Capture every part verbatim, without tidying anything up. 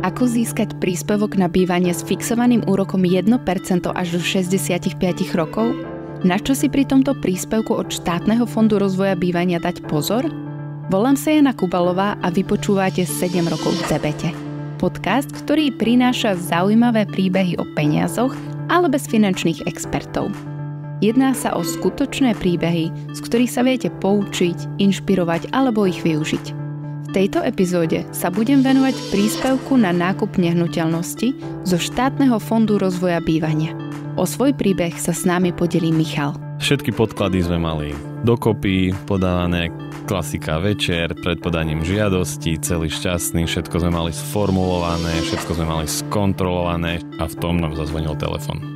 Ako získať príspevok na bývanie s fixovaným úrokom jedno percento až do šesťdesiatpäť rokov? Na čo si pri tomto príspevku od štátneho fondu rozvoja bývania dať pozor? Volám sa Jana Kubalová a vy počúvate sedem rokov v debete. Podcast, ktorý prináša zaujímavé príbehy o peniazoch, ale bez finančných expertov. Jedná sa o skutočné príbehy, z ktorých sa viete poučiť, inšpirovať alebo ich využiť. V tejto epizóde sa budem venovať príspevku na nákup nehnuteľnosti zo štátneho fondu rozvoja bývania. O svoj príbeh sa s nami podelí Michal. Všetky podklady sme mali dokopy, podávané, klasika večer, pred podaním žiadosti, celý šťastný, všetko sme mali sformulované, všetko sme mali skontrolované a v tom nám zazvonil telefon.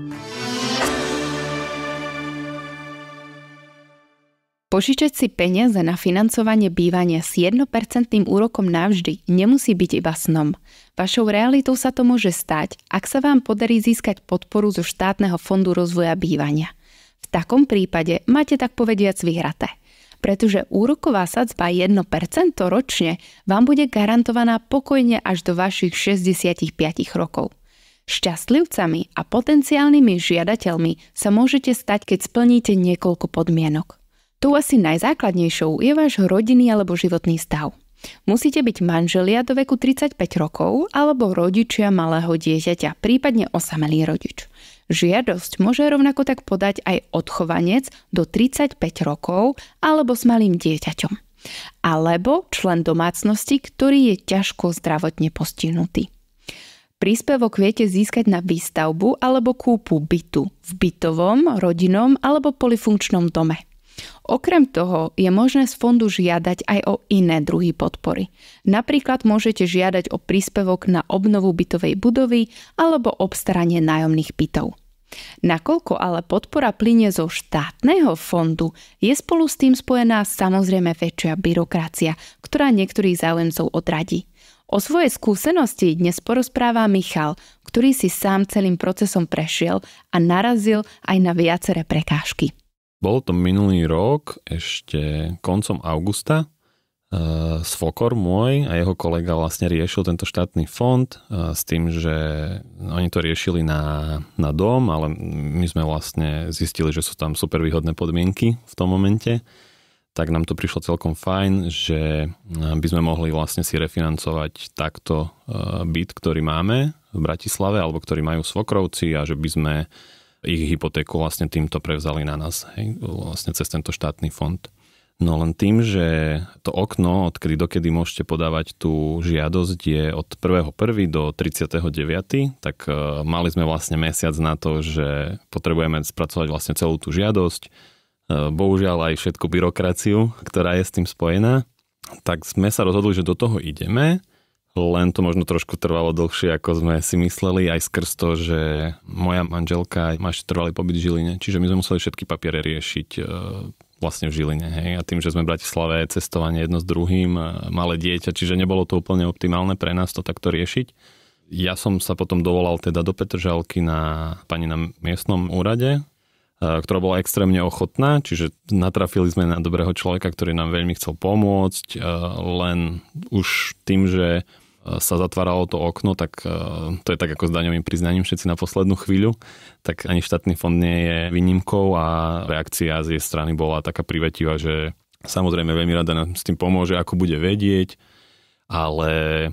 Požičať si peniaze na financovanie bývania s jedno percento úrokom navždy nemusí byť iba snom. Vašou realitou sa to môže stať, ak sa vám podarí získať podporu zo štátneho fondu rozvoja bývania. V takom prípade máte tak povediac vyhraté, pretože úroková sadzba jedno percento ročne vám bude garantovaná pokojne až do vašich šesťdesiatpäť rokov. Šťastlivcami a potenciálnymi žiadateľmi sa môžete stať, keď splníte niekoľko podmienok. Tou asi najzákladnejšou je váš rodinný alebo životný stav. Musíte byť manželia do veku tridsaťpäť rokov alebo rodičia malého dieťaťa, prípadne osamelý rodič. Žiadosť môže rovnako tak podať aj odchovanec do tridsaťpäť rokov alebo s malým dieťaťom. Alebo člen domácnosti, ktorý je ťažko zdravotne postihnutý. Príspevok viete získať na výstavbu alebo kúpu bytu v bytovom, rodinnom alebo polifunkčnom dome. Okrem toho je možné z fondu žiadať aj o iné druhy podpory. Napríklad môžete žiadať o príspevok na obnovu bytovej budovy alebo obstaranie nájomných bytov. Nakoľko ale podpora plynie zo štátneho fondu, je spolu s tým spojená samozrejme väčšia byrokracia, ktorá niektorých záujemcov odradí. O svojej skúsenosti dnes porozpráva Michal, ktorý si sám celým procesom prešiel a narazil aj na viaceré prekážky. Bol to minulý rok, ešte koncom augusta. Svokor môj a jeho kolega vlastne riešil tento štátny fond s tým, že oni to riešili na, na dom, ale my sme vlastne zistili, že sú tam super výhodné podmienky v tom momente. Tak nám to prišlo celkom fajn, že by sme mohli vlastne si refinancovať takto byt, ktorý máme v Bratislave, alebo ktorý majú svokrovci, a že by sme ich hypotéku vlastne týmto prevzali na nás, hej, vlastne cez tento štátny fond. No len tým, že to okno, odkedy dokedy môžete podávať tú žiadosť, je od prvého prvého do tridsiateho deviateho tak uh, mali sme vlastne mesiac na to, že potrebujeme spracovať vlastne celú tú žiadosť, uh, bohužiaľ aj všetku byrokraciu, ktorá je s tým spojená. Tak sme sa rozhodli, že do toho ideme. Len to možno trošku trvalo dlhšie, ako sme si mysleli, aj skrz to, že moja manželka má ešte trvalý pobyt v Žiline, čiže my sme museli všetky papiere riešiť e, vlastne v Žiline. Hej? A tým, že sme v Bratislave, cestovanie jedno s druhým, malé dieťa, čiže nebolo to úplne optimálne pre nás to takto riešiť. Ja som sa potom dovolal teda do Petržalky na pani na miestnom úrade, ktorá bola extrémne ochotná, čiže natrafili sme na dobrého človeka, ktorý nám veľmi chcel pomôcť, len už tým, že sa zatváralo to okno, tak to je tak ako s daňovým priznaním všetci na poslednú chvíľu, tak ani štátny fond nie je výnimkou a reakcia z jej strany bola taká privetivá, že samozrejme veľmi rada nám s tým pomôže, ako bude vedieť, ale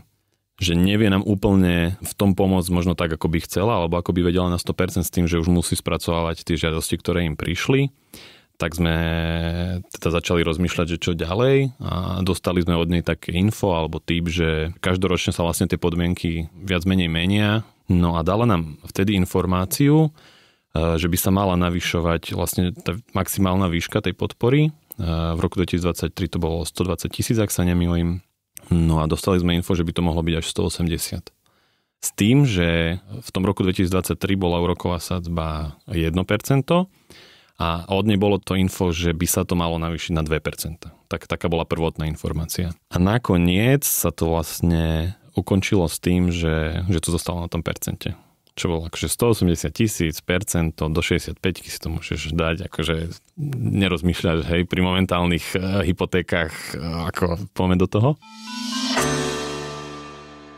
že nevie nám úplne v tom pomôcť možno tak, ako by chcela, alebo ako by vedela na sto percent s tým, že už musí spracovávať tie žiadosti, ktoré im prišli. Tak sme teda začali rozmýšľať, že čo ďalej, a dostali sme od nej také info alebo tip, že každoročne sa vlastne tie podmienky viac menej menia. No a dala nám vtedy informáciu, že by sa mala navyšovať vlastne tá maximálna výška tej podpory. V roku dvetisícdvadsaťtri to bolo stodvadsať tisíc, ak sa nemýlim. No a dostali sme info, že by to mohlo byť až stoosemdesiat. S tým, že v tom roku dvetisícdvadsaťtri bola úroková sadzba jedno percento a od nej bolo to info, že by sa to malo navýšiť na dve percentá. Tak, taká bola prvotná informácia. A nakoniec sa to vlastne ukončilo s tým, že, že to zostalo na tom percente. Čo bolo akože stoosemdesiat tisíc, percento do šesťdesiatpäť si to môžeš dať, akože nerozmýšľaš, hej, pri momentálnych hypotékach, ako poďme do toho.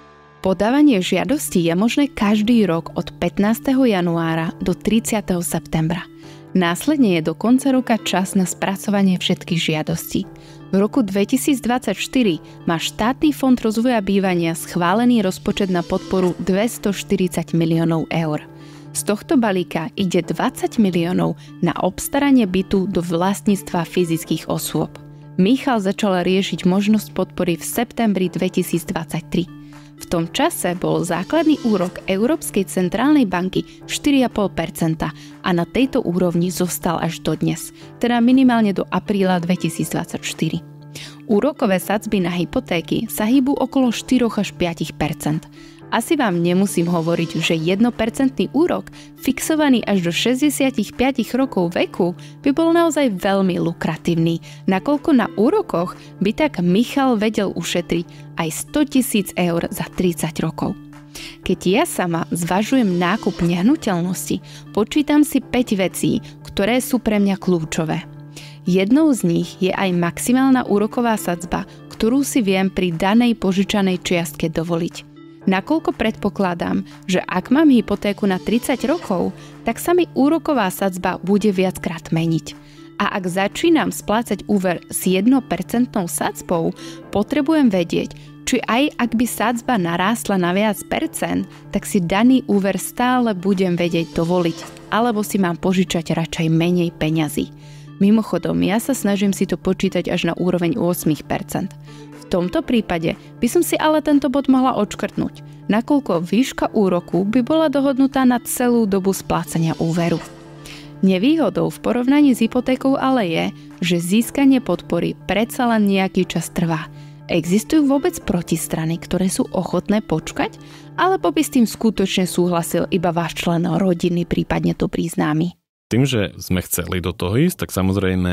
Podávanie žiadosti je možné každý rok od pätnásteho januára do tridsiateho septembra. Následne je do konca roka čas na spracovanie všetkých žiadostí. V roku dvetisícdvadsaťštyri má štátny fond rozvoja bývania schválený rozpočet na podporu dvestoštyridsať miliónov eur. Z tohto balíka ide dvadsať miliónov na obstaranie bytu do vlastníctva fyzických osôb. Michal začal riešiť možnosť podpory v septembri dvetisícdvadsaťtri. V tom čase bol základný úrok Európskej centrálnej banky štyri celé päť percenta a na tejto úrovni zostal až dodnes, teda minimálne do apríla dvetisícdvadsaťštyri. Úrokové sadzby na hypotéky sa hýbu okolo štyri až päť percent. Asi vám nemusím hovoriť, že jedno percento úrok, fixovaný až do šesťdesiatpäť rokov veku, by bol naozaj veľmi lukratívny, nakoľko na úrokoch by tak Michal vedel ušetriť aj stotisíc eur za tridsať rokov. Keď ja sama zvažujem nákup nehnuteľnosti, počítam si päť vecí, ktoré sú pre mňa kľúčové. Jednou z nich je aj maximálna úroková sadzba, ktorú si viem pri danej požičanej čiastke dovoliť. Nakoľko predpokladám, že ak mám hypotéku na tridsať rokov, tak sa mi úroková sadzba bude viackrát meniť. A ak začínam splácať úver s jedno percento sadzbou, potrebujem vedieť, či aj ak by sadzba narástla na viac percent, tak si daný úver stále budem vedieť dovoliť, alebo si mám požičať radšej menej peňazí. Mimochodom, ja sa snažím si to počítať až na úroveň osem percent. V tomto prípade by som si ale tento bod mohla odškrtnúť, nakoľko výška úroku by bola dohodnutá na celú dobu splácania úveru. Nevýhodou v porovnaní s hypotékou ale je, že získanie podpory predsa len nejaký čas trvá. Existujú vôbec protistrany, ktoré sú ochotné počkať, alebo by s tým skutočne súhlasil iba váš člen rodiny, prípadne dobrý známy? Tým, že sme chceli do toho ísť, tak samozrejme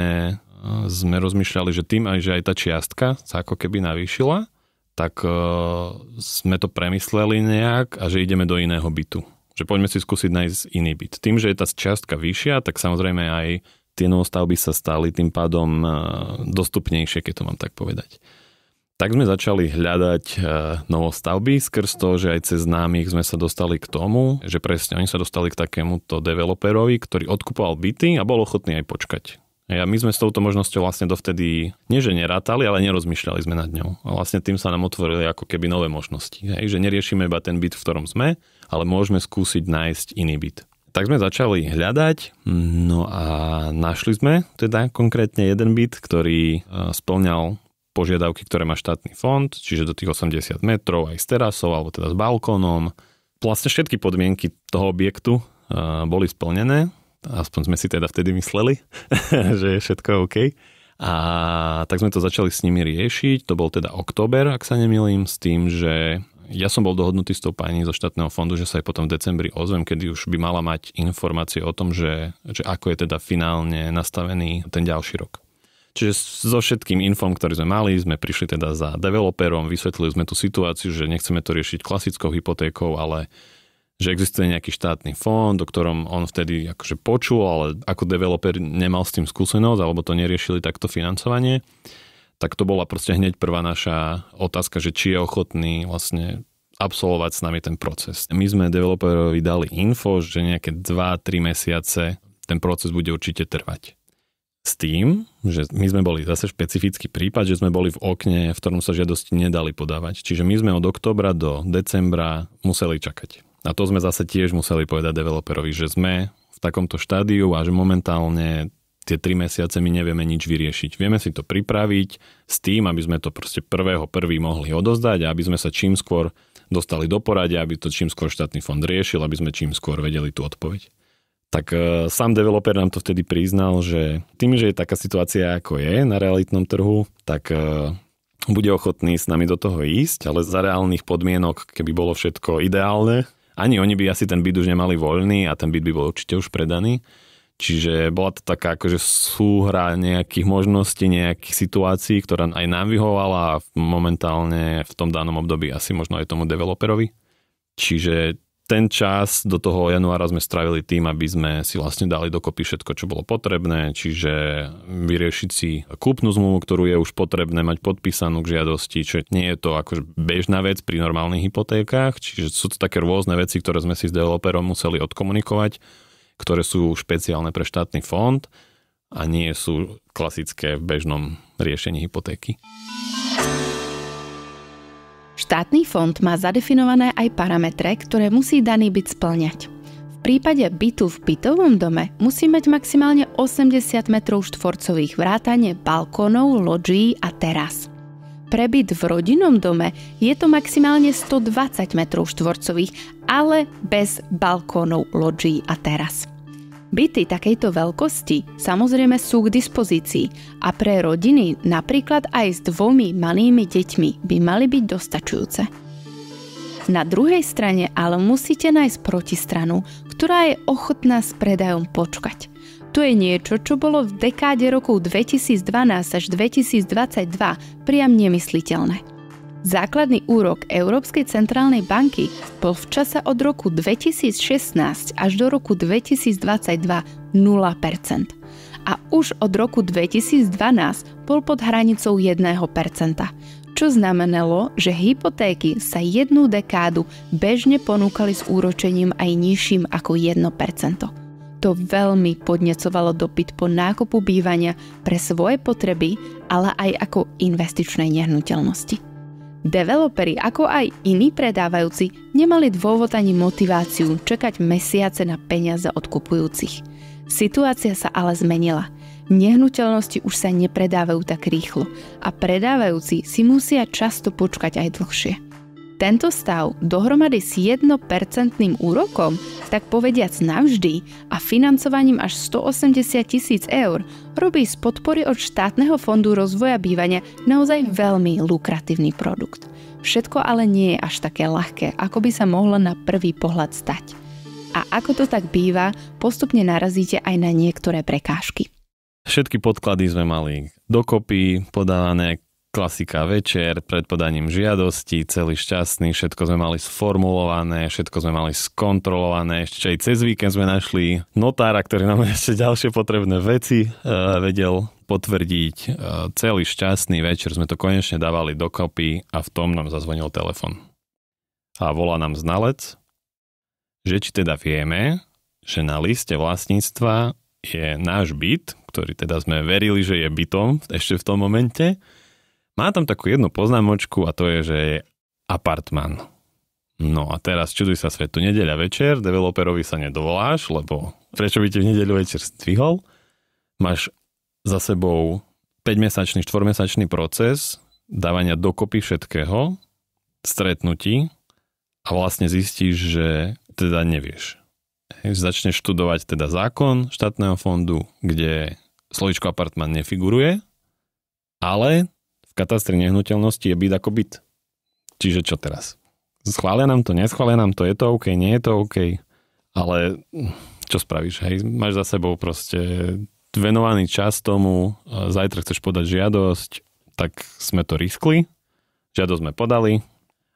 sme rozmýšľali, že tým aj, že aj tá čiastka sa ako keby navýšila, tak uh, sme to premysleli nejak a že ideme do iného bytu. Že poďme si skúsiť nájsť iný byt. Tým, že je tá čiastka vyššia, tak samozrejme aj tie novostavby sa stali tým pádom uh, dostupnejšie, keď to mám tak povedať. Tak sme začali hľadať uh, novostavby skrz to, že aj cez známych sme sa dostali k tomu, že presne oni sa dostali k takémuto developerovi, ktorý odkupoval byty a bol ochotný aj počkať. A my sme s touto možnosťou vlastne dovtedy nie že nerátali, ale nerozmýšľali sme nad ňou. A vlastne tým sa nám otvorili ako keby nové možnosti. Hej? Že neriešime iba ten byt, v ktorom sme, ale môžeme skúsiť nájsť iný byt. Tak sme začali hľadať, no a našli sme teda konkrétne jeden byt, ktorý spĺňal požiadavky, ktoré má štátny fond, čiže do tých osemdesiat metrov aj s terasou, alebo teda s balkónom. Vlastne všetky podmienky toho objektu boli splnené. Aspoň sme si teda vtedy mysleli, že je všetko OK. A tak sme to začali s nimi riešiť. To bol teda október, ak sa nemýlim, s tým, že ja som bol dohodnutý s tou pani zo štátneho fondu, že sa aj potom v decembri ozvem, kedy už by mala mať informácie o tom, že, že ako je teda finálne nastavený ten ďalší rok. Čiže so všetkým infom, ktorý sme mali, sme prišli teda za developerom, vysvetlili sme tú situáciu, že nechceme to riešiť klasickou hypotékou, ale že existuje nejaký štátny fond, o ktorom on vtedy akože počul, ale ako developer nemal s tým skúsenosť, alebo to neriešili takto financovanie, tak to bola proste hneď prvá naša otázka, že či je ochotný vlastne absolvovať s nami ten proces. My sme developerovi dali info, že nejaké dva tri mesiace ten proces bude určite trvať. S tým, že my sme boli zase špecifický prípad, že sme boli v okne, v ktorom sa žiadosti nedali podávať. Čiže my sme od októbra do decembra museli čakať. A to sme zase tiež museli povedať developerovi, že sme v takomto štádiu a že momentálne tie tri mesiace my nevieme nič vyriešiť. Vieme si to pripraviť s tým, aby sme to proste prvého prvý mohli odozdať a aby sme sa čím skôr dostali do poradia, aby to čím skôr štátny fond riešil, aby sme čím skôr vedeli tú odpoveď. Tak e, sám developer nám to vtedy priznal, že tým, že je taká situácia, ako je na realitnom trhu, tak e, bude ochotný s nami do toho ísť, ale za reálnych podmienok, keby bolo všetko ideálne, ani oni by asi ten byt už nemali voľný a ten byt by bol určite už predaný. Čiže bola to taká akože súhra nejakých možností, nejakých situácií, ktorá aj nám vyhovala a momentálne v tom danom období asi možno aj tomu developerovi. Čiže ten čas do toho januára sme strávili tým, aby sme si vlastne dali dokopy všetko, čo bolo potrebné, čiže vyriešiť si kúpnu zmluvu, ktorú je už potrebné mať podpísanú k žiadosti, čo nie je to akože bežná vec pri normálnych hypotékach, čiže sú to také rôzne veci, ktoré sme si s developerom museli odkomunikovať, ktoré sú špeciálne pre štátny fond a nie sú klasické v bežnom riešení hypotéky. Štátny fond má zadefinované aj parametre, ktoré musí daný byt spĺňať. V prípade bytu v bytovom dome musí mať maximálne osemdesiat metrov štvorcových vrátane balkónov, lodží a teras. Pre byt v rodinnom dome je to maximálne stodvadsať metrov štvorcových, ale bez balkónov, lodží a teras. Byty takejto veľkosti samozrejme sú k dispozícii a pre rodiny napríklad aj s dvomi malými deťmi by mali byť dostačujúce. Na druhej strane ale musíte nájsť protistranu, ktorá je ochotná s predajom počkať. To je niečo, čo bolo v dekáde rokov dvetisícdvanásť až dvetisícdvadsaťdva priam nemysliteľné. Základný úrok Európskej centrálnej banky bol v čase od roku dvetisícšestnásť až do roku dvetisícdvadsaťdva nula percent. A už od roku dvetisícdvanásť bol pod hranicou jedno percento, čo znamenalo, že hypotéky sa jednu dekádu bežne ponúkali s úročením aj nižším ako jedno percento. To veľmi podnecovalo dopyt po nákupu bývania pre svoje potreby, ale aj ako investičnej nehnuteľnosti. Developeri, ako aj iní predávajúci, nemali dôvod ani motiváciu čakať mesiace na peniaze od kupujúcich. Situácia sa ale zmenila. Nehnuteľnosti už sa nepredávajú tak rýchlo a predávajúci si musia často počkať aj dlhšie. Tento stav dohromady s jedno percento úrokom, tak povediac navždy, a financovaním až stoosemdesiat tisíc eur robí z podpory od štátneho fondu rozvoja bývania naozaj veľmi lukratívny produkt. Všetko ale nie je až také ľahké, ako by sa mohlo na prvý pohľad stať. A ako to tak býva, postupne narazíte aj na niektoré prekážky. Všetky podklady sme mali dokopy, podávané, klasika večer, pred podaním žiadosti, celý šťastný, všetko sme mali sformulované, všetko sme mali skontrolované, ešte aj cez víkend sme našli notára, ktorý nám ešte ďalšie potrebné veci uh, vedel potvrdiť. Uh, celý šťastný večer sme to konečne dávali dokopy a v tom nám zazvonil telefon. A volá nám znalec, že či teda vieme, že na liste vlastníctva je náš byt, ktorý teda sme verili, že je bytom ešte v tom momente. Má tam takú jednu poznámočku a to je, že je apartman. No a teraz čuduj sa svetu, nedeľa večer, developerovi sa nedovoláš, lebo prečo by ti v nedeľu večer zdvihol? Máš za sebou päťmesačný, štvormesačný proces dávania dokopy všetkého, stretnutí a vlastne zistíš, že teda nevieš. Začneš študovať teda zákon štátneho fondu, kde slovíčko apartman nefiguruje, ale v katastri nehnuteľnosti je byt ako byt. Čiže čo teraz? Schvália nám to, neschvália nám to, je to OK, nie je to OK, ale čo spravíš? Hej? Máš za sebou proste venovaný čas tomu, zajtra chceš podať žiadosť, tak sme to riskli, žiadosť sme podali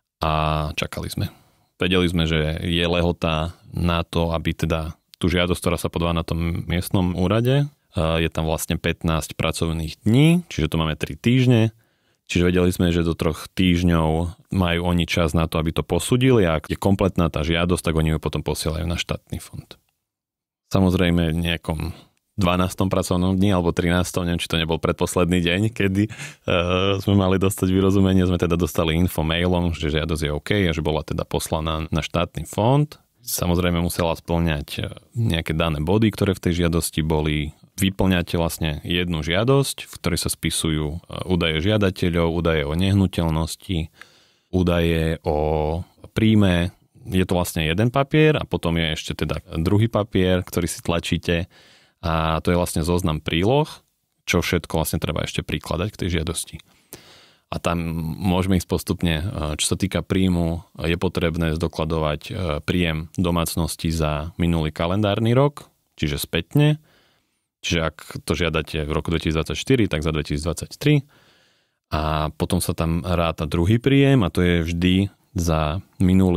a čakali sme. Vedeli sme, že je lehota na to, aby teda tú žiadosť, ktorá sa podáva na tom miestnom úrade, je tam vlastne pätnásť pracovných dní, čiže to máme tri týždne. Čiže vedeli sme, že do troch týždňov majú oni čas na to, aby to posúdili a ak je kompletná tá žiadosť, tak oni ju potom posielajú na štátny fond. Samozrejme v nejakom dvanástom pracovnom dni alebo trinástom, neviem, či to nebol predposledný deň, kedy uh, sme mali dostať vyrozumenie, sme teda dostali info mailom, že žiadosť je OK a že bola teda poslaná na štátny fond. Samozrejme musela spĺňať nejaké dané body, ktoré v tej žiadosti boli. Vyplňate vlastne jednu žiadosť, v ktorej sa spisujú údaje žiadateľov, údaje o nehnuteľnosti, údaje o príjme. Je to vlastne jeden papier a potom je ešte teda druhý papier, ktorý si tlačíte a to je vlastne zoznam príloh, čo všetko vlastne treba ešte prikladať k tej žiadosti. A tam môžeme ísť postupne. Čo sa týka príjmu, je potrebné zdokladovať príjem domácnosti za minulý kalendárny rok, čiže spätne. Čiže ak to žiadate v roku dvetisícdvadsaťštyri, tak za dvetisícdvadsaťtri. A potom sa tam ráta druhý príjem a to je vždy za minulý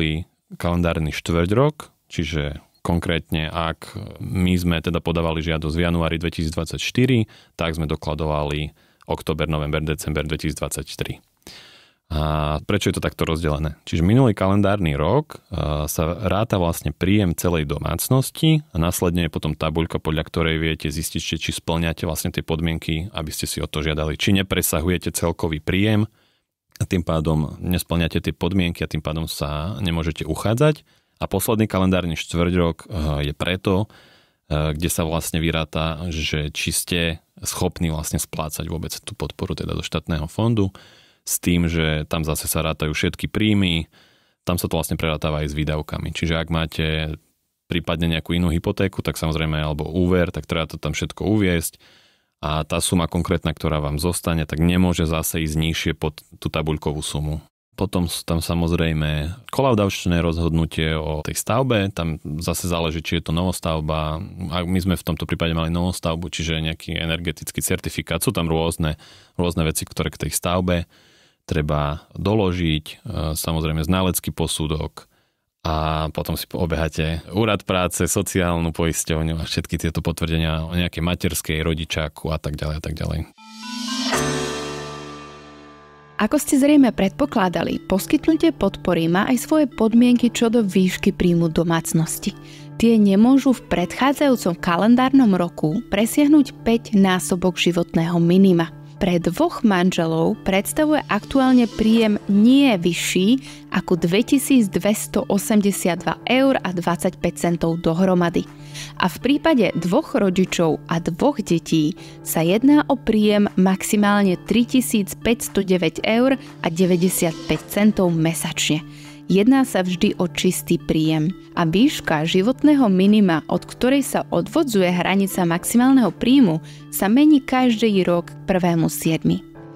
kalendárny štvrťrok, čiže konkrétne, ak my sme teda podávali žiadosť v januári dvetisícdvadsaťštyri, tak sme dokladovali október, november, december dvetisícdvadsaťtri. A prečo je to takto rozdelené? Čiže minulý kalendárny rok sa ráta vlastne príjem celej domácnosti a následne je potom tabuľka, podľa ktorej viete zistiť, či spĺňate vlastne tie podmienky, aby ste si o to žiadali. Či nepresahujete celkový príjem a tým pádom nespĺňate tie podmienky a tým pádom sa nemôžete uchádzať. A posledný kalendárny štvrťrok je preto, kde sa vlastne vyráta, že či ste schopní vlastne splácať vôbec tú podporu teda do štátneho fondu, s tým, že tam zase sa rátajú všetky príjmy, tam sa to vlastne prerátáva aj s výdavkami. Čiže ak máte prípadne nejakú inú hypotéku, tak samozrejme, alebo úver, tak treba to tam všetko uviesť a tá suma konkrétna, ktorá vám zostane, tak nemôže zase ísť nižšie pod tú tabuľkovú sumu. Potom sú tam samozrejme kolaudačné rozhodnutie o tej stavbe, tam zase záleží, či je to novostavba. A my sme v tomto prípade mali novostavbu, čiže nejaký energetický certifikát. Sú tam rôzne, rôzne veci, ktoré k tej stavbe treba doložiť, samozrejme znalecký posudok a potom si obeháte úrad práce, sociálnu poisťovňu a všetky tieto potvrdenia o nejakej materskej, rodičáku a tak ďalej a tak ďalej. Ako ste zrejme predpokladali, poskytnutie podpory má aj svoje podmienky čo do výšky príjmu domácnosti. Tie nemôžu v predchádzajúcom kalendárnom roku presiahnuť päť násobok životného minima. Pre dvoch manželov predstavuje aktuálne príjem nie vyšší ako dvetisícdvestoosemdesiatdva eur a dvadsaťpäť centov dohromady. A v prípade dvoch rodičov a dvoch detí sa jedná o príjem maximálne tritisícpäťstodeväť eur a deväťdesiatpäť centov mesačne. Jedná sa vždy o čistý príjem a výška životného minima, od ktorej sa odvodzuje hranica maximálneho príjmu, sa mení každý rok k prvému siedmy.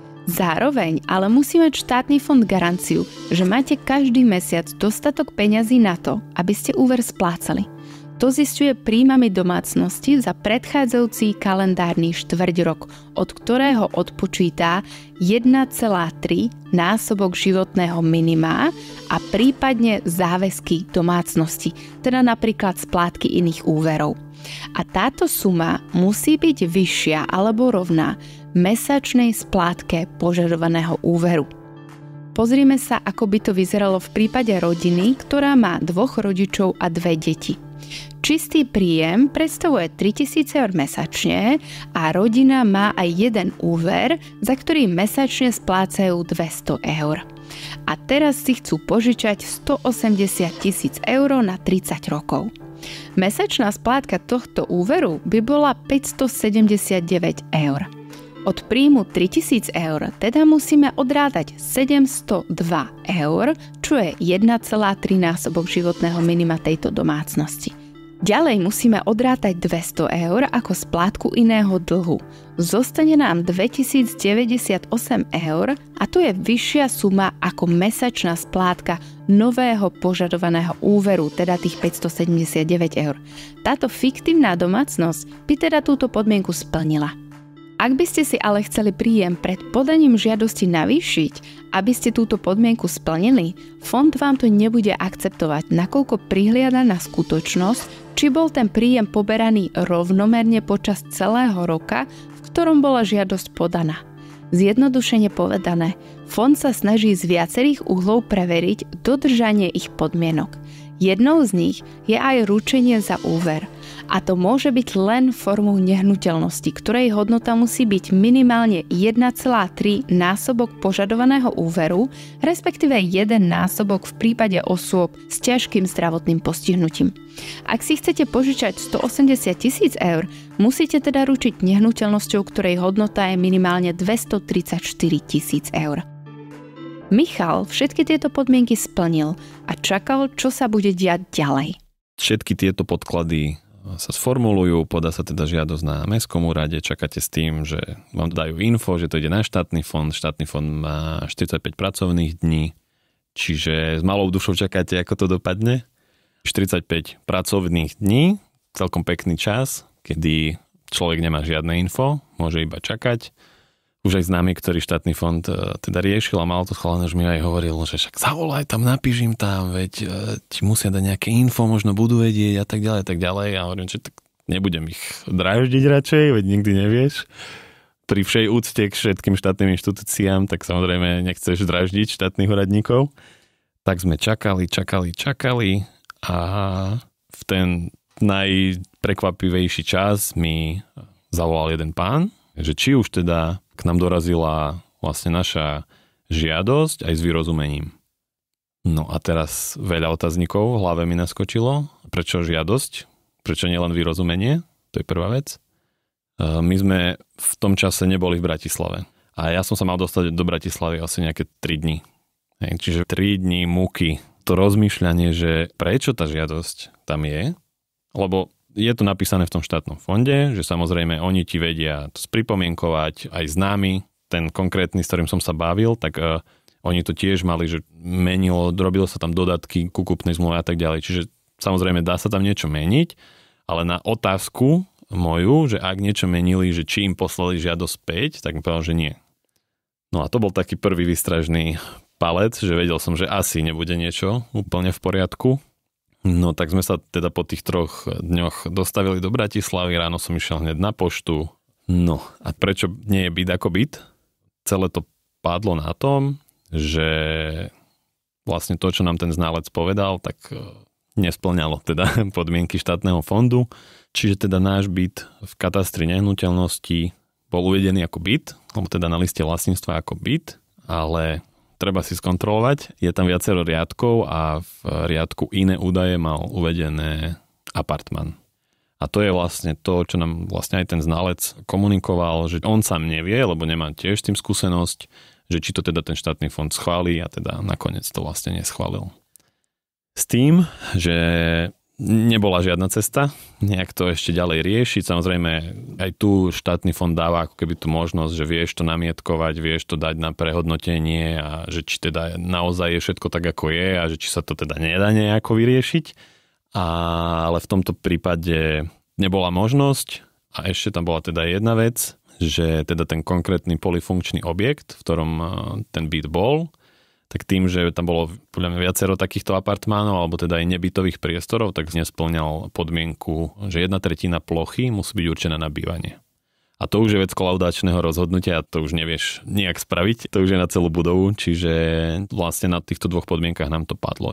Zároveň ale musí mať štátny fond garanciu, že máte každý mesiac dostatok peňazí na to, aby ste úver splácali. To zisťuje príjmami domácnosti za predchádzajúci kalendárny štvrť rok, od ktorého odpočítá jeden celá tri násobok životného minima a prípadne záväzky domácnosti, teda napríklad splátky iných úverov. A táto suma musí byť vyššia alebo rovná mesačnej splátke požadovaného úveru. Pozrime sa, ako by to vyzeralo v prípade rodiny, ktorá má dvoch rodičov a dve deti. Čistý príjem predstavuje tritisíc eur mesačne a rodina má aj jeden úver, za ktorý mesačne splácajú dvesto eur. A teraz si chcú požičať stoosemdesiat tisíc eur na tridsať rokov. Mesačná splátka tohto úveru by bola päťstosedemdesiatdeväť eur. Od príjmu tritisíc eur teda musíme odrátať sedemstodva eur, čo je jeden celá tri násobok životného minima tejto domácnosti. Ďalej musíme odrátať dvesto eur ako splátku iného dlhu. Zostane nám dvetisícdeväťdesiatosem eur a to je vyššia suma ako mesačná splátka nového požadovaného úveru, teda tých päťstosedemdesiatdeväť eur. Táto fiktívna domácnosť by teda túto podmienku splnila. Ak by ste si ale chceli príjem pred podaním žiadosti navýšiť, aby ste túto podmienku splnili, fond vám to nebude akceptovať, nakoľko prihliada na skutočnosť, či bol ten príjem poberaný rovnomerne počas celého roka, v ktorom bola žiadosť podaná. Zjednodušene povedané, fond sa snaží z viacerých uhlov preveriť dodržanie ich podmienok. Jednou z nich je aj ručenie za úver. A to môže byť len formou nehnuteľnosti, ktorej hodnota musí byť minimálne jeden celá tri násobok požadovaného úveru, respektíve jeden násobok v prípade osôb s ťažkým zdravotným postihnutím. Ak si chcete požičať stoosemdesiat tisíc eur, musíte teda ručiť nehnuteľnosťou, ktorej hodnota je minimálne dvestotridsaťštyri tisíc eur. Michal všetky tieto podmienky splnil a čakal, čo sa bude diať ďalej. Všetky tieto podklady sa sformulujú, podá sa teda žiadosť na mestskom úrade, čakáte s tým, že vám dajú info, že to ide na štátny fond. Štátny fond má štyridsaťpäť pracovných dní, čiže s malou dušou čakáte, ako to dopadne. štyridsaťpäť pracovných dní, celkom pekný čas, kedy človek nemá žiadne info, môže iba čakať. už aj známy, ktorý štátny fond teda riešil a mal to schválené, že mi aj hovoril, že však zavolaj tam, napíš im tam, veď ti musia dať nejaké info, možno budú vedieť a tak ďalej, a tak ďalej. A hovorím, že tak nebudem ich dráždiť radšej, veď nikdy nevieš. Pri všej úcte k všetkým štátnym inštitúciám, tak samozrejme nechceš dráždiť štátnych úradníkov. Tak sme čakali, čakali, čakali a v ten najprekvapivejší čas mi zavolal jeden pán, že či už teda k nám dorazila vlastne naša žiadosť aj s vyrozumením. No a teraz veľa otáznikov v hlave mi naskočilo. Prečo žiadosť? Prečo nielen vyrozumenie? To je prvá vec. My sme v tom čase neboli v Bratislave. A ja som sa mal dostať do Bratislavy asi nejaké tri dni. Čiže tri dni múky. To rozmýšľanie, že prečo tá žiadosť tam je, lebo je to napísané v tom štátnom fonde, že samozrejme oni ti vedia to spripomienkovať aj s nami. Ten konkrétny, s ktorým som sa bavil, tak uh, oni to tiež mali, že menilo, robilo sa tam dodatky ku kúpnej zmluve a tak ďalej. Čiže samozrejme dá sa tam niečo meniť, ale na otázku moju, že ak niečo menili, že či im poslali žiadosť späť, tak mi povedal, že nie. No a to bol taký prvý výstražný palec, že vedel som, že asi nebude niečo úplne v poriadku. No tak sme sa teda po tých troch dňoch dostavili do Bratislavy, ráno som išiel hneď na poštu. No a prečo nie je byt ako byt? Celé to padlo na tom, že vlastne to, čo nám ten ználec povedal, tak nespĺňalo teda podmienky štátneho fondu. Čiže teda náš byt v katastri nehnuteľností bol uvedený ako byt, alebo teda na liste vlastníctva ako byt, ale treba si skontrolovať, je tam viacero riadkov a v riadku iné údaje mal uvedené apartman. A to je vlastne to, čo nám vlastne aj ten znalec komunikoval, že on sám nevie, lebo nemá tiež s tým skúsenosť, že či to teda ten štátny fond schválí a teda nakoniec to vlastne neschválil. S tým, že nebola žiadna cesta, nejak to ešte ďalej riešiť. Samozrejme, aj tu štátny fond dáva ako keby tú možnosť, že vieš to namietkovať, vieš to dať na prehodnotenie a že či teda naozaj je všetko tak, ako je a že či sa to teda nedá nejako vyriešiť. A, ale v tomto prípade nebola možnosť a ešte tam bola teda jedna vec, že teda ten konkrétny polyfunkčný objekt, v ktorom ten byt bol, tak tým, že tam bolo podľa mňa viacero takýchto apartmánov alebo teda aj nebytových priestorov, tak nespĺňal podmienku, že jedna tretina plochy musí byť určená na bývanie. A to už je vec kolaudačného rozhodnutia, to už nevieš nejak spraviť, to už je na celú budovu, čiže vlastne na týchto dvoch podmienkach nám to padlo.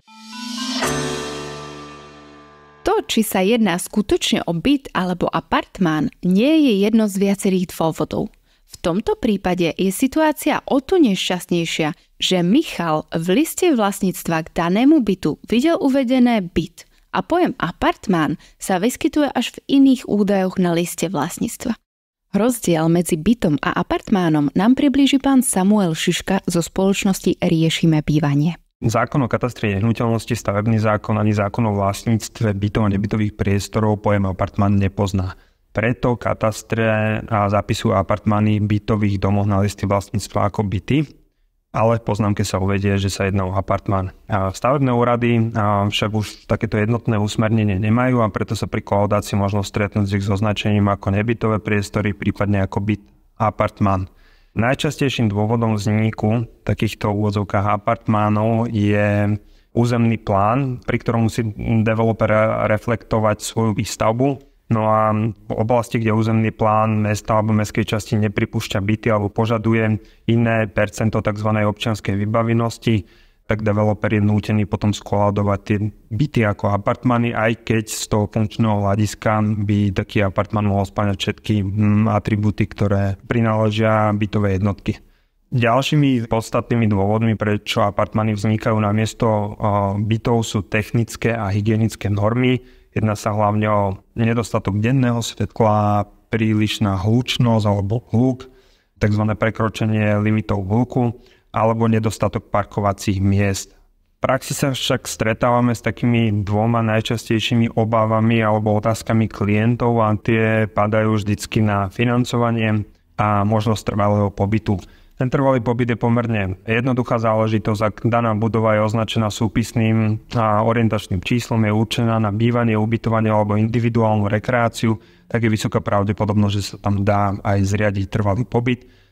To, či sa jedná skutočne o byt alebo apartmán, nie je jedno z viacerých dôvodov. V tomto prípade je situácia o to nešťastnejšia, že Michal v liste vlastníctva k danému bytu videl uvedené byt a pojem apartmán sa vyskytuje až v iných údajoch na liste vlastníctva. Rozdiel medzi bytom a apartmánom nám priblíži pán Samuel Šiška zo spoločnosti Riešime bývanie. Zákon o katastri nehnuteľnosti, stavebný zákon ani zákon o vlastníctve bytov a nebytových priestorov pojem apartmán nepozná. Preto katastre zapisujú apartmány bytových domov na liste vlastníctva ako byty, ale v poznámke sa uvedie, že sa jedná o apartmán. Stavebné úrady však už takéto jednotné usmernenie nemajú a preto sa pri kolaudácii možno stretnúť s ich označením ako nebytové priestory, prípadne ako byt apartmán. Najčastejším dôvodom vzniku takýchto úvodzovkách apartmánov je územný plán, pri ktorom musí developer reflektovať svoju výstavbu. No a v oblasti, kde územný plán mesta alebo mestskej časti nepripúšťa byty alebo požaduje iné percento tzv. Občianskej vybavenosti, tak developer je nútený potom skolaudovať tie byty ako apartmány, aj keď z toho funkčného hľadiska by taký apartmán mohol spáňať všetky atribúty, ktoré prináležia bytové jednotky. Ďalšími podstatnými dôvodmi, prečo apartmány vznikajú namiesto bytov, sú technické a hygienické normy. Jedná sa hlavne o nedostatok denného svetla, prílišná hlučnosť alebo hluk, tzv. Prekročenie limitov hluku alebo nedostatok parkovacích miest. V praxi sa však stretávame s takými dvoma najčastejšími obávami alebo otázkami klientov a tie padajú vždycky na financovanie a možnosť trvalého pobytu. Ten trvalý pobyt je pomerne jednoduchá záležitosť. Ak daná budova je označená súpisným a orientačným číslom, je určená na bývanie, ubytovanie alebo individuálnu rekreáciu, tak je vysoká pravdepodobnosť, že sa tam dá aj zriadiť trvalý pobyt.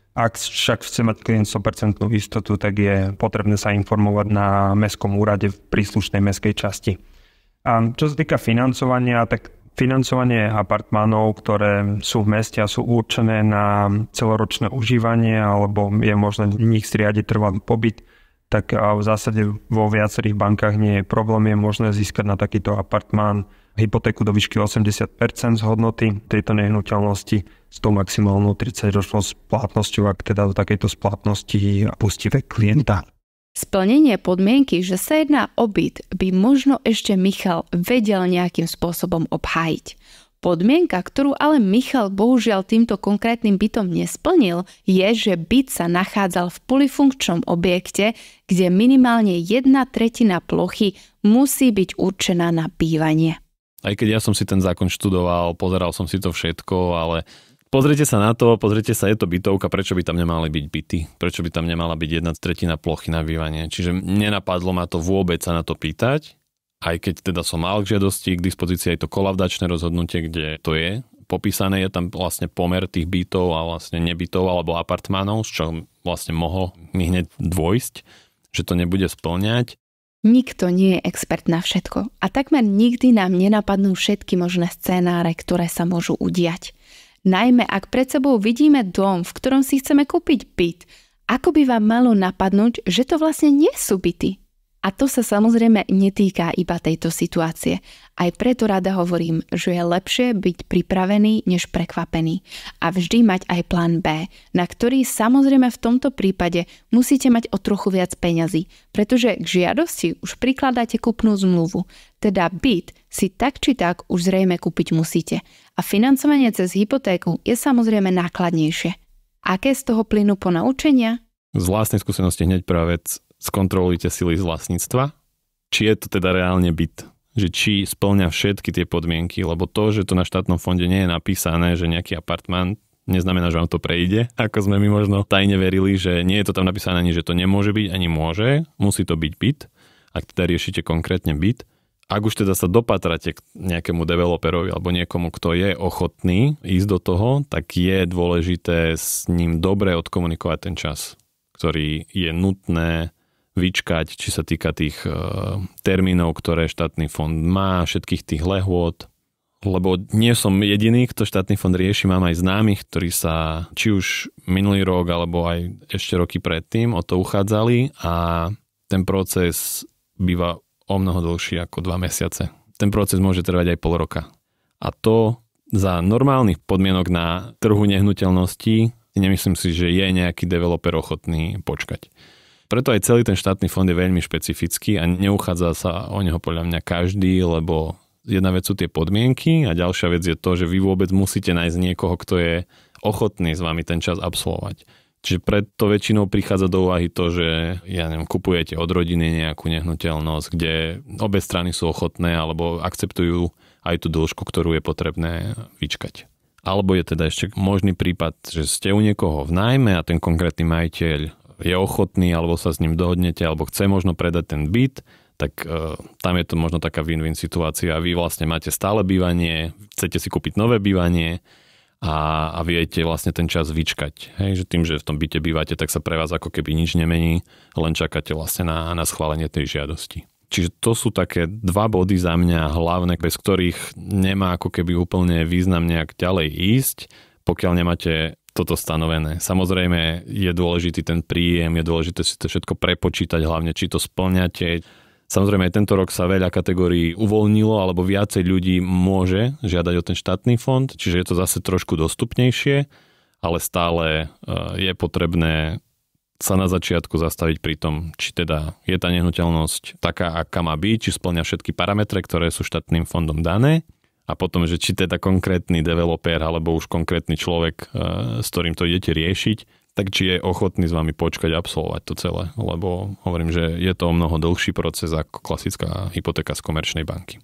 Ak však chce mať klient sto percent istotu, tak je potrebné sa informovať na mestskom úrade v príslušnej mestskej časti. A čo sa týka financovania, tak financovanie apartmánov, ktoré sú v meste a sú určené na celoročné užívanie alebo je možné v nich zriadiť trvalý pobyt, tak v zásade vo viacerých bankách nie je problém, je možné získať na takýto apartmán hypotéku do výšky osemdesiat percent z hodnoty tejto nehnuteľnosti s tou maximálnou tridsaťročnou splatnosťou, ak teda do takejto splatnosti pustíte klienta. Splnenie podmienky, že sa jedná o byt, by možno ešte Michal vedel nejakým spôsobom obhájiť. Podmienka, ktorú ale Michal bohužiaľ týmto konkrétnym bytom nesplnil, je, že byt sa nachádzal v polifunkčnom objekte, kde minimálne jedna tretina plochy musí byť určená na bývanie. Aj keď ja som si ten zákon študoval, pozeral som si to všetko, ale pozrite sa na to, pozrite sa, je to bytovka, prečo by tam nemali byť byty? Prečo by tam nemala byť jedna tretina plochy na bývanie? Čiže nenapadlo ma to vôbec sa na to pýtať. Aj keď teda som mal k žiadosti, k dispozícii aj to kolavdačné rozhodnutie, kde to je popísané, je tam vlastne pomer tých bytov a vlastne nebytov alebo apartmánov, z čo vlastne mohlo mi hneď dôjsť, že to nebude spĺňať. Nikto nie je expert na všetko a takmer nikdy nám nenapadnú všetky možné scenáre, ktoré sa môžu udiať. Najmä ak pred sebou vidíme dom, v ktorom si chceme kúpiť byt, ako by vám malo napadnúť, že to vlastne nie sú byty? A to sa samozrejme netýka iba tejto situácie. Aj preto rada hovorím, že je lepšie byť pripravený, než prekvapený. A vždy mať aj plán B, na ktorý samozrejme v tomto prípade musíte mať o trochu viac peňazí, pretože k žiadosti už prikladáte kúpnu zmluvu. Teda byt si tak či tak už zrejme kúpiť musíte. A financovanie cez hypotéku je samozrejme nákladnejšie. Aké z toho plynú ponaučenia? Z vlastnej skúsenosti hneď prvá vec, skontrolujte si list vlastníctva, či je to teda reálne byt, že či spĺňa všetky tie podmienky, lebo to, že to na štátnom fonde nie je napísané, že nejaký apartmán, neznamená, že vám to prejde, ako sme my možno tajne verili, že nie je to tam napísané ani, že to nemôže byť, ani môže, musí to byť byt, ak teda riešite konkrétne byt. Ak už teda sa dopatrate k nejakému developerovi alebo niekomu, kto je ochotný ísť do toho, tak je dôležité s ním dobre odkomunikovať ten čas, ktorý je nutné vyčkať, či sa týka tých e, termínov, ktoré štátny fond má, všetkých tých lehôd. Lebo nie som jediný, kto štátny fond rieši, mám aj známych, ktorí sa či už minulý rok, alebo aj ešte roky predtým o to uchádzali a ten proces býva o mnoho dlhší ako dva mesiace. Ten proces môže trvať aj pol roka. A to za normálnych podmienok na trhu nehnuteľností nemyslím si, že je nejaký developer ochotný počkať. Preto aj celý ten štátny fond je veľmi špecifický a neuchádza sa o neho podľa mňa každý, lebo jedna vec sú tie podmienky a ďalšia vec je to, že vy vôbec musíte nájsť niekoho, kto je ochotný s vami ten čas absolvovať. Čiže preto väčšinou prichádza do úvahy to, že ja neviem, kupujete od rodiny nejakú nehnuteľnosť, kde obe strany sú ochotné alebo akceptujú aj tú dĺžku, ktorú je potrebné vyčkať. Alebo je teda ešte možný prípad, že ste u niekoho v nájme a ten konkrétny majiteľ je ochotný, alebo sa s ním dohodnete, alebo chce možno predať ten byt, tak e, tam je to možno taká win-win situácia. Vy vlastne máte stále bývanie, chcete si kúpiť nové bývanie a, a viete vlastne ten čas vyčkať. Hej, že tým, že v tom byte bývate, tak sa pre vás ako keby nič nemení, len čakáte vlastne na, na schválenie tej žiadosti. Čiže to sú také dva body za mňa hlavné, bez ktorých nemá ako keby úplne význam nejak ďalej ísť, pokiaľ nemáte toto stanovené. Samozrejme je dôležitý ten príjem, je dôležité si to všetko prepočítať, hlavne či to spĺňate. Samozrejme aj tento rok sa veľa kategórií uvoľnilo, alebo viacej ľudí môže žiadať o ten štátny fond, čiže je to zase trošku dostupnejšie, ale stále je potrebné sa na začiatku zastaviť pri tom, či teda je tá nehnuteľnosť taká, aká má byť, či spĺňa všetky parametre, ktoré sú štátnym fondom dané. A potom, že či teda konkrétny developer alebo už konkrétny človek, s ktorým to idete riešiť, tak či je ochotný s vami počkať absolvovať to celé. Lebo hovorím, že je to o mnoho dlhší proces ako klasická hypotéka z komerčnej banky.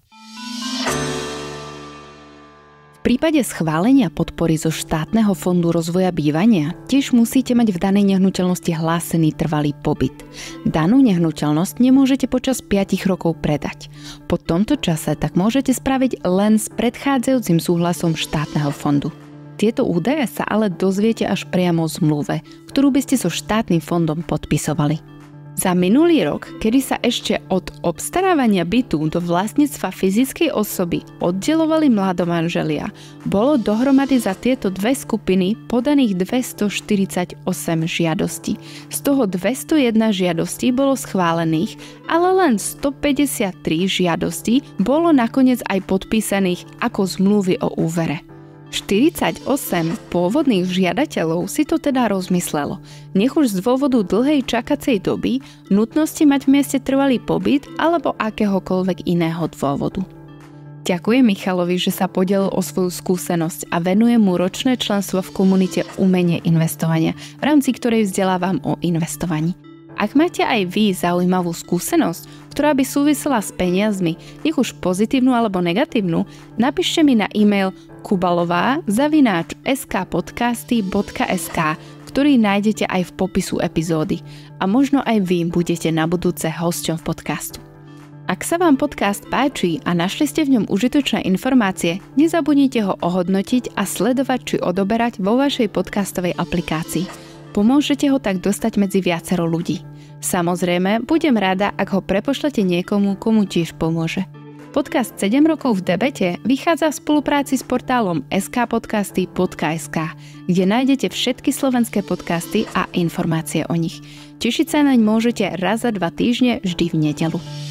V prípade schválenia podpory zo štátneho fondu rozvoja bývania tiež musíte mať v danej nehnuteľnosti hlásený trvalý pobyt. Danú nehnuteľnosť nemôžete počas päť rokov predať. Po tomto čase tak môžete spraviť len s predchádzajúcim súhlasom štátneho fondu. Tieto údaje sa ale dozviete až priamo v zmluve, ktorú by ste so štátnym fondom podpisovali. Za minulý rok, kedy sa ešte od obstarávania bytu do vlastníctva fyzickej osoby oddelovali mladomanželia, bolo dohromady za tieto dve skupiny podaných dvestoštyridsaťosem žiadostí. Z toho dvestojedna žiadostí bolo schválených, ale len stopäťdesiattri žiadostí bolo nakoniec aj podpísaných ako zmluvy o úvere. štyridsaťosem pôvodných žiadateľov si to teda rozmyslelo. Nech už z dôvodu dlhej čakacej doby, nutnosti mať v mieste trvalý pobyt alebo akéhokoľvek iného dôvodu. Ďakujem Michalovi, že sa podelil o svoju skúsenosť a venuje mu ročné členstvo v komunite Umenie investovania, v rámci ktorej vzdelávam o investovaní. Ak máte aj vy zaujímavú skúsenosť, ktorá by súvisela s peniazmi, nech už pozitívnu alebo negatívnu, napíšte mi na e-mail kubalová zavináč es ká podcasty bodka es ká, ktorý nájdete aj v popisu epizódy. A možno aj vy budete na budúce hosťom v podcastu. Ak sa vám podcast páči a našli ste v ňom užitočné informácie, nezabudnite ho ohodnotiť a sledovať či odoberať vo vašej podcastovej aplikácii. Pomôžete ho tak dostať medzi viacero ľudí. Samozrejme, budem rada, ak ho prepošlete niekomu, komu tiež pomôže. Podcast sedem rokov v debete vychádza v spolupráci s portálom es ká podcasty bodka es ká, kde nájdete všetky slovenské podcasty a informácie o nich. Tešiť sa naň môžete raz za dva týždne vždy v nedeľu.